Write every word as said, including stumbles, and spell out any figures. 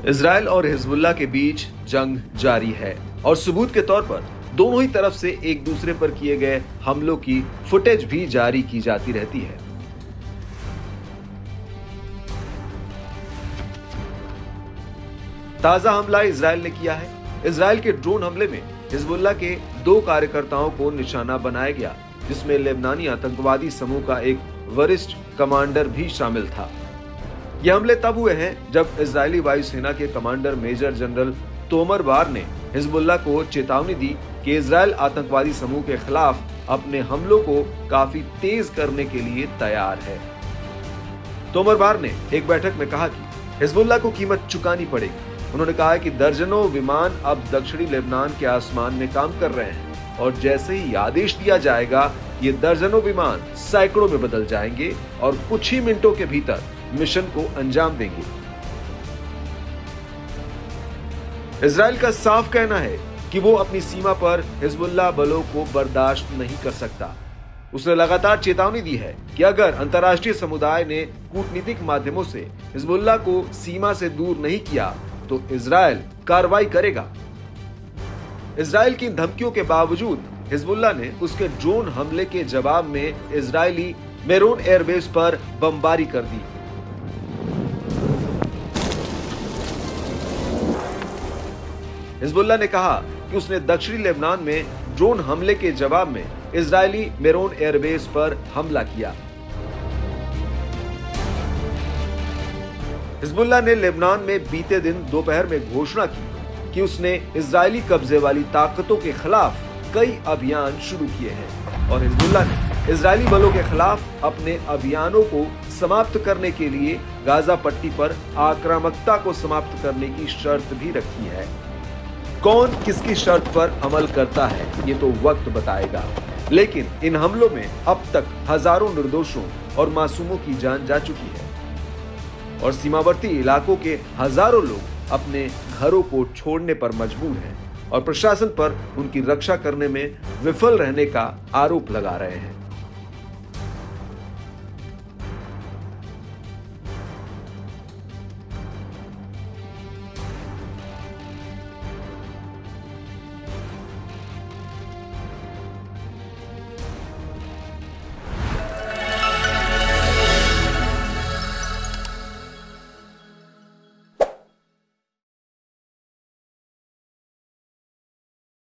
Israel और Hezbollah के बीच जंग जारी है और सबूत के तौर पर दोनों ही तरफ से एक दूसरे पर किए गए हमलों की फुटेज भी जारी की जाती रहती है। ताजा हमला इजराइल ने किया है। इजराइल के ड्रोन हमले में हिजबुल्लाह के दो कार्यकर्ताओं को निशाना बनाया गया, जिसमें लेबनानी आतंकवादी समूह का एक वरिष्ठ कमांडर भी शामिल था। ये हमले तब हुए हैं जब इजरायली वायुसेना के commander major general Tomer Bar ने हिजबुल्लाह को चेतावनी दी कि इजराइल आतंकवादी समूह के खिलाफ अपने हमलों को काफी तेज करने के लिए तैयार है। तोमर बार ने एक बैठक में कहा कि हिजबुल्लाह को कीमत चुकानी पड़ेगी। उन्होंने कहा कि दर्जनों विमान अब दक्षिणी लेबनान के आसमान में काम कर रहे हैं और जैसे ही आदेश दिया जाएगा ये दर्जनों विमान सैकड़ों में बदल जाएंगे और कुछ ही मिनटों के भीतर मिशन को अंजाम देंगे। इजराइल का साफ कहना है कि वो अपनी सीमा पर हिजबुल्लाह बलों को बर्दाश्त नहीं कर सकता। उसने लगातार चेतावनी दी है कि अगर अंतर्राष्ट्रीय समुदाय ने कूटनीतिक माध्यमों से हिजबुल्लाह को सीमा से दूर नहीं किया तो इजराइल कार्रवाई करेगा। इजराइल की धमकियों के बावजूद हिजबुल्लाह ने उसके ड्रोन हमले के जवाब में इजरायली मेरोन एयरबेस पर बमबारी कर दी। हिजबुल्लाह ने कहा कि उसने दक्षिणी लेबनान में ड्रोन हमले के जवाब में इजरायली मेरोन एयरबेस पर हमला किया। हिजबुल्लाह ने लेबनान में बीते दिन दोपहर में घोषणा की कि उसने इजरायली कब्जे वाली ताकतों के खिलाफ कई अभियान शुरू किए हैं और हिजबुल्लाह ने इजरायली बलों के खिलाफ अपने अभियानों को समाप्त करने के लिए गाजा पट्टी पर आक्रामकता को समाप्त करने की शर्त भी रखी है। कौन किसकी शर्त पर अमल करता है ये तो वक्त बताएगा, लेकिन इन हमलों में अब तक हजारों निर्दोषों और मासूमों की जान जा चुकी है और सीमावर्ती इलाकों के हजारों लोग अपने घरों को छोड़ने पर मजबूर हैं और प्रशासन पर उनकी रक्षा करने में विफल रहने का आरोप लगा रहे हैं।